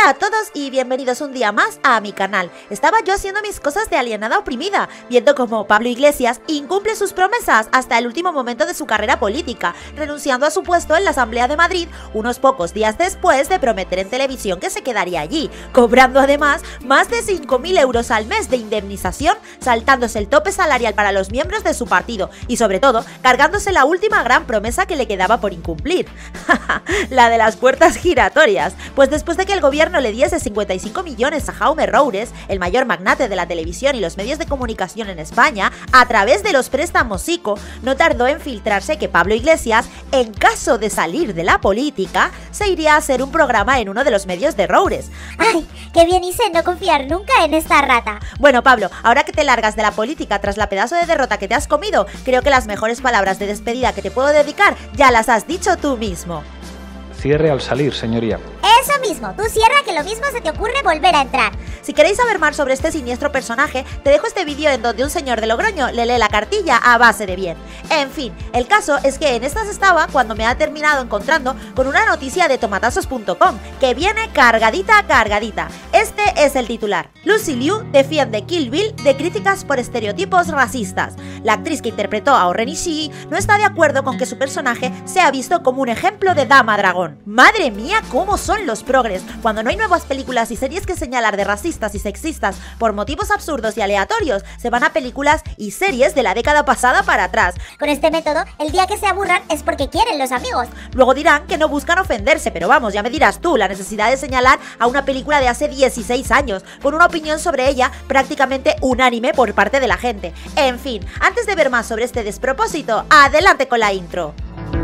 Hola a todos y bienvenidos un día más a mi canal. Estaba yo haciendo mis cosas de alienada oprimida, viendo cómo Pablo Iglesias incumple sus promesas hasta el último momento de su carrera política, renunciando a su puesto en la Asamblea de Madrid unos pocos días después de prometer en televisión que se quedaría allí, cobrando además más de 5.000 euros al mes de indemnización, saltándose el tope salarial para los miembros de su partido y sobre todo cargándose la última gran promesa que le quedaba por incumplir, la de las puertas giratorias, pues después de que el gobierno le diese 55 millones a Jaume Roures, el mayor magnate de la televisión y los medios de comunicación en España, a través de los préstamos ICO, no tardó en filtrarse que Pablo Iglesias, en caso de salir de la política, se iría a hacer un programa en uno de los medios de Roures. ¡Ay, qué bien hice no confiar nunca en esta rata! Bueno, Pablo, ahora que te largas de la política tras la pedazo de derrota que te has comido, creo que las mejores palabras de despedida que te puedo dedicar ya las has dicho tú mismo. Cierre al salir, señoría. Eso mismo, tú cierra que lo mismo se te ocurre volver a entrar. Si queréis saber más sobre este siniestro personaje, te dejo este vídeo en donde un señor de Logroño le lee la cartilla a base de bien. En fin, el caso es que en estas estaba cuando me ha terminado encontrando con una noticia de tomatazos.com que viene cargadita. Este es el titular. Lucy Liu defiende Kill Bill de críticas por estereotipos racistas. La actriz que interpretó a Oren Ishii no está de acuerdo con que su personaje sea visto como un ejemplo de dama dragón. Madre mía, cómo son los progres, cuando no hay nuevas películas y series que señalar de racistas y sexistas por motivos absurdos y aleatorios, se van a películas y series de la década pasada para atrás. Con este método, el día que se aburran es porque quieren los amigos. Luego dirán que no buscan ofenderse, pero vamos, ya me dirás tú, la necesidad de señalar a una película de hace 16 años, con una opinión sobre ella prácticamente unánime por parte de la gente. En fin, antes de ver más sobre este despropósito, adelante con la intro.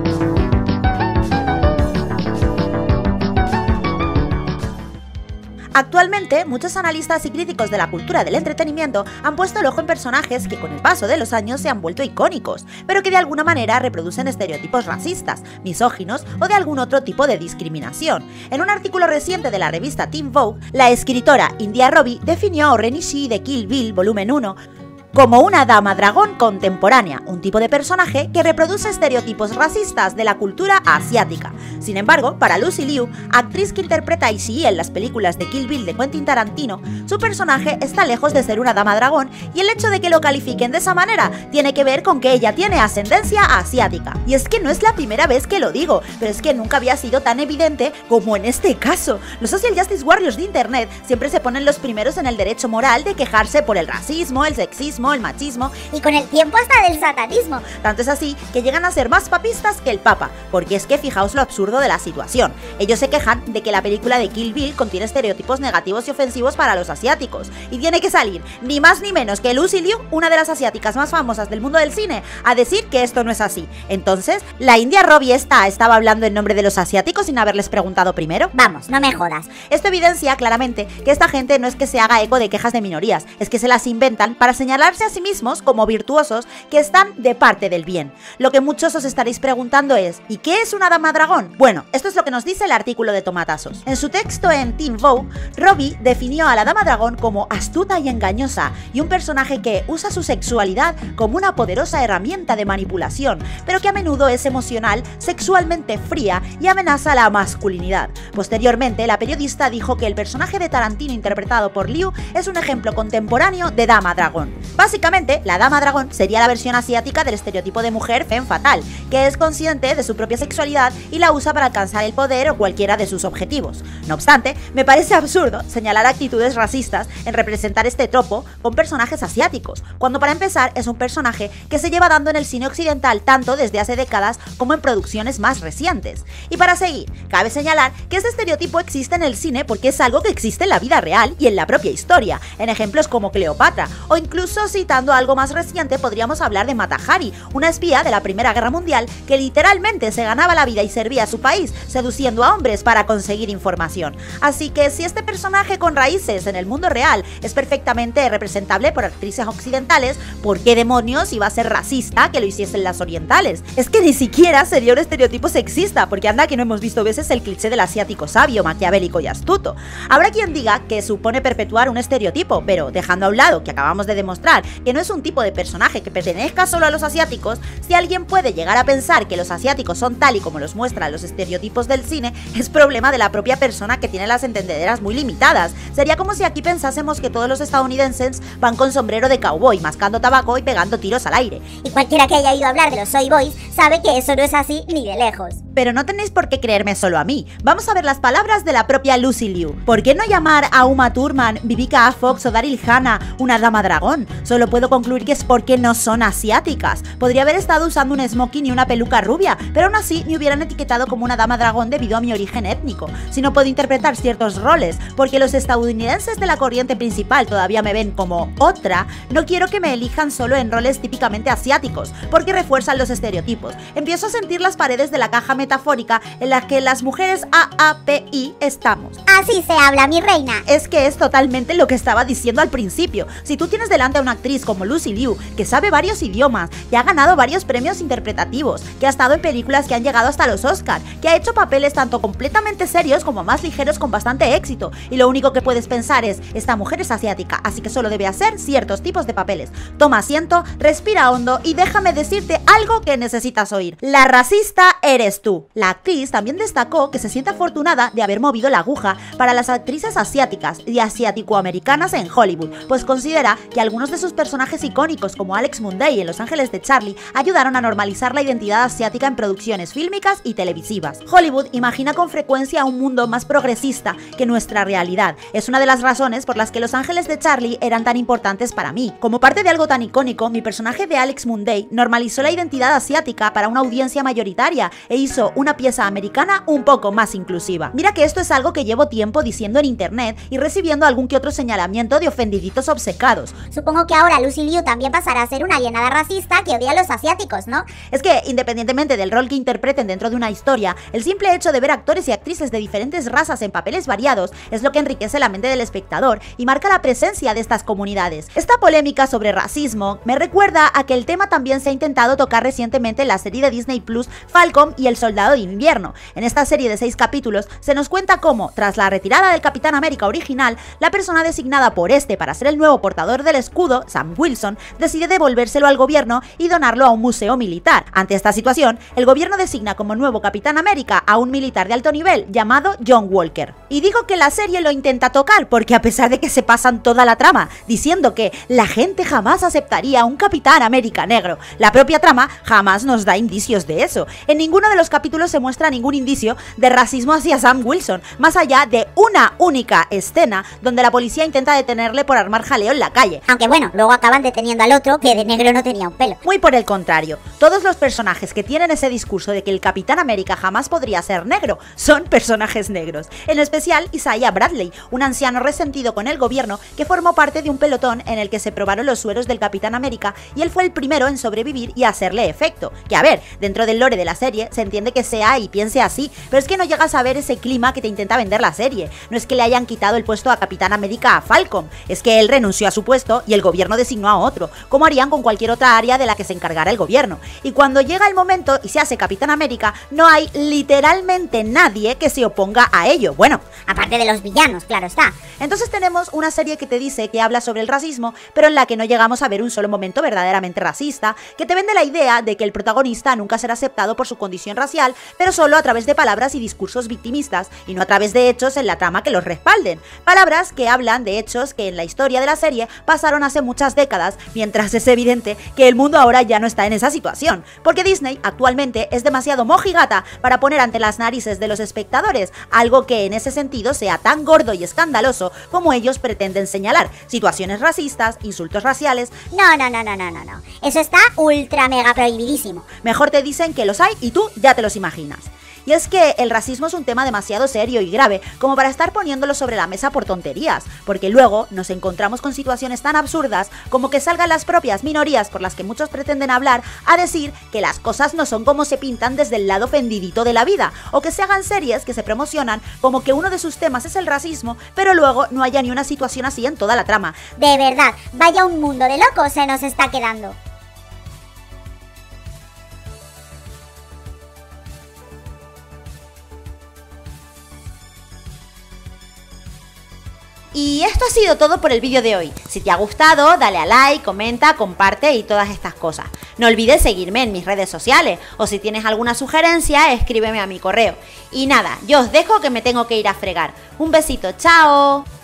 Actualmente, muchos analistas y críticos de la cultura del entretenimiento han puesto el ojo en personajes que con el paso de los años se han vuelto icónicos, pero que de alguna manera reproducen estereotipos racistas, misóginos o de algún otro tipo de discriminación. En un artículo reciente de la revista Teen Vogue, la escritora India Robbie definió a Oren Ishii de Kill Bill Volumen 1 como una dama dragón contemporánea, un tipo de personaje que reproduce estereotipos racistas de la cultura asiática. Sin embargo, para Lucy Liu, actriz que interpreta a Ishii en las películas de Kill Bill de Quentin Tarantino, su personaje está lejos de ser una dama dragón y el hecho de que lo califiquen de esa manera tiene que ver con que ella tiene ascendencia asiática. Y es que no es la primera vez que lo digo, pero es que nunca había sido tan evidente como en este caso. Los social justice warriors de internet siempre se ponen los primeros en el derecho moral de quejarse por el racismo, el sexismo, el machismo y con el tiempo hasta del satanismo. Tanto es así que llegan a ser más papistas que el Papa, porque es que fijaos lo absurdo de la situación. Ellos se quejan de que la película de Kill Bill contiene estereotipos negativos y ofensivos para los asiáticos, y tiene que salir ni más ni menos que Lucy Liu, una de las asiáticas más famosas del mundo del cine, a decir que esto no es así. Entonces, ¿la India Robbie estaba hablando en nombre de los asiáticos sin haberles preguntado primero? Vamos, no me jodas. Esto evidencia claramente que esta gente no es que se haga eco de quejas de minorías, es que se las inventan para señalarse a sí mismos como virtuosos que están de parte del bien. Lo que muchos os estaréis preguntando es, ¿y qué es una dama dragón? Bueno, esto es lo que nos dice el artículo de Tomatazos. En su texto en Teen Vogue, Robbie definió a la dama dragón como astuta y engañosa y un personaje que usa su sexualidad como una poderosa herramienta de manipulación, pero que a menudo es emocional, sexualmente fría y amenaza la masculinidad. Posteriormente, la periodista dijo que el personaje de Tarantino interpretado por Liu es un ejemplo contemporáneo de dama dragón. Básicamente, la dama dragón sería la versión asiática del estereotipo de mujer femme fatale, que es consciente de su propia sexualidad y la usa para alcanzar el poder o cualquiera de sus objetivos. No obstante, me parece absurdo señalar actitudes racistas en representar este tropo con personajes asiáticos, cuando para empezar es un personaje que se lleva dando en el cine occidental tanto desde hace décadas como en producciones más recientes. Y para seguir, cabe señalar que este estereotipo existe en el cine porque es algo que existe en la vida real y en la propia historia, en ejemplos como Cleopatra, o incluso citando algo más reciente podríamos hablar de Mata Hari, una espía de la Primera Guerra Mundial que literalmente se ganaba la vida y servía a su país seduciendo a hombres para conseguir información. Así que si este personaje con raíces en el mundo real es perfectamente representable por actrices occidentales, ¿por qué demonios iba a ser racista que lo hiciesen las orientales? Es que ni siquiera sería un estereotipo sexista, porque anda que no hemos visto veces el cliché del asiático sabio, maquiavélico y astuto. Habrá quien diga que supone perpetuar un estereotipo, pero dejando a un lado que acabamos de demostrar demostrar que no es un tipo de personaje que pertenezca solo a los asiáticos, si alguien puede llegar a pensar que los asiáticos son tal y como los muestran los estereotipos del cine, es problema de la propia persona que tiene las entendederas muy limitadas. Sería como si aquí pensásemos que todos los estadounidenses van con sombrero de cowboy, mascando tabaco y pegando tiros al aire. Y cualquiera que haya oído hablar de los Soy Boys sabe que eso no es así ni de lejos. Pero no tenéis por qué creerme solo a mí. Vamos a ver las palabras de la propia Lucy Liu. ¿Por qué no llamar a Uma Thurman, Vivica A. Fox o Daryl Hannah una dama dragón? Solo puedo concluir que es porque no son asiáticas. Podría haber estado usando un smoking y una peluca rubia, pero aún así me hubieran etiquetado como una dama dragón debido a mi origen étnico. Si no puedo interpretar ciertos roles porque los estadounidenses de la corriente principal todavía me ven como otra, no quiero que me elijan solo en roles típicamente asiáticos, porque refuerzan los estereotipos. Empiezo a sentir las paredes de la caja metafórica en la que las mujeres AAPI estamos. Así se habla, mi reina. Es que es totalmente lo que estaba diciendo al principio. Si tú tienes delante a una actriz como Lucy Liu, que sabe varios idiomas, que ha ganado varios premios interpretativos, que ha estado en películas que han llegado hasta los Oscar, que ha hecho papeles tanto completamente serios como más ligeros con bastante éxito, y lo único que puedes pensar es, esta mujer es asiática, así que solo debe hacer ciertos tipos de papeles. Toma asiento, respira hondo y déjame decirte algo que necesitas oír. La racista eres tú. La actriz también destacó que se siente afortunada de haber movido la aguja para las actrices asiáticas y asiático-americanas en Hollywood, pues considera que algunos de sus personajes icónicos como Alex Munday en Los Ángeles de Charlie ayudaron a normalizar la identidad asiática en producciones fílmicas y televisivas. Hollywood imagina con frecuencia un mundo más progresista que nuestra realidad. Es una de las razones por las que Los Ángeles de Charlie eran tan importantes para mí. Como parte de algo tan icónico, mi personaje de Alex Munday normalizó la identidad asiática para una audiencia mayoritaria e hizo una pieza americana un poco más inclusiva. Mira que esto es algo que llevo tiempo diciendo en internet y recibiendo algún que otro señalamiento de ofendiditos obcecados. Supongo que ahora Lucy Liu también pasará a ser una alienada racista que odia a los asiáticos, ¿no? Es que, independientemente del rol que interpreten dentro de una historia, el simple hecho de ver actores y actrices de diferentes razas en papeles variados es lo que enriquece la mente del espectador y marca la presencia de estas comunidades. Esta polémica sobre racismo me recuerda a que el tema también se ha intentado tocar recientemente en la serie de Disney Plus Falcon y el Soldado de Invierno. En esta serie de 6 capítulos se nos cuenta cómo, tras la retirada del Capitán América original, la persona designada por este para ser el nuevo portador del escudo, Sam Wilson, decide devolvérselo al gobierno y donarlo a un museo militar. Ante esta situación, el gobierno designa como nuevo Capitán América a un militar de alto nivel llamado John Walker. Y digo que la serie lo intenta tocar porque, a pesar de que se pasan toda la trama diciendo que la gente jamás aceptaría a un Capitán América negro, la propia trama jamás nos da indicios de eso. En ninguno de los capítulos se muestra ningún indicio de racismo hacia Sam Wilson, más allá de una única escena donde la policía intenta detenerle por armar jaleo en la calle. Aunque bueno, luego acaban deteniendo al otro que de negro no tenía un pelo. Muy por el contrario, todos los personajes que tienen ese discurso de que el Capitán América jamás podría ser negro son personajes negros. En especial Isaiah Bradley, un anciano resentido con el gobierno que formó parte de un pelotón en el que se probaron los sueros del Capitán América y él fue el primero en sobrevivir y hacerle efecto. Que a ver, dentro del lore de la serie se entiende que sea y piense así, pero es que no llegas a ver ese clima que te intenta vender la serie. No es que le hayan quitado el puesto a Capitán América a Falcon, es que él renunció a su puesto y el gobierno designó a otro, como harían con cualquier otra área de la que se encargara el gobierno. Y cuando llega el momento y se hace Capitán América, no hay literalmente nadie que se oponga a ello. Bueno, aparte de los villanos, claro está. Entonces tenemos una serie que te dice que habla sobre el racismo, pero en la que no llegamos a ver un solo momento verdaderamente racista, que te vende la idea de que el protagonista nunca será aceptado por su condición racial, pero solo a través de palabras y discursos victimistas, y no a través de hechos en la trama que los respalden. Palabras que hablan de hechos que en la historia de la serie pasaron hace muchas décadas, mientras es evidente que el mundo ahora ya no está en esa situación, porque Disney actualmente es demasiado mojigata para poner ante las narices de los espectadores algo que en ese sentido sea tan gordo y escandaloso como ellos pretenden señalar: situaciones racistas, insultos raciales. No. Eso está ultra mega prohibidísimo. Mejor te dicen que los hay y tú ya te los imaginas. Y es que el racismo es un tema demasiado serio y grave como para estar poniéndolo sobre la mesa por tonterías, porque luego nos encontramos con situaciones tan absurdas como que salgan las propias minorías por las que muchos pretenden hablar a decir que las cosas no son como se pintan desde el lado ofendidito de la vida, o que se hagan series que se promocionan como que uno de sus temas es el racismo, pero luego no haya ni una situación así en toda la trama. De verdad, vaya un mundo de locos se nos está quedando. Y esto ha sido todo por el vídeo de hoy. Si te ha gustado, dale a like, comenta, comparte y todas estas cosas. No olvides seguirme en mis redes sociales o si tienes alguna sugerencia, escríbeme a mi correo. Y nada, yo os dejo que me tengo que ir a fregar. Un besito, chao.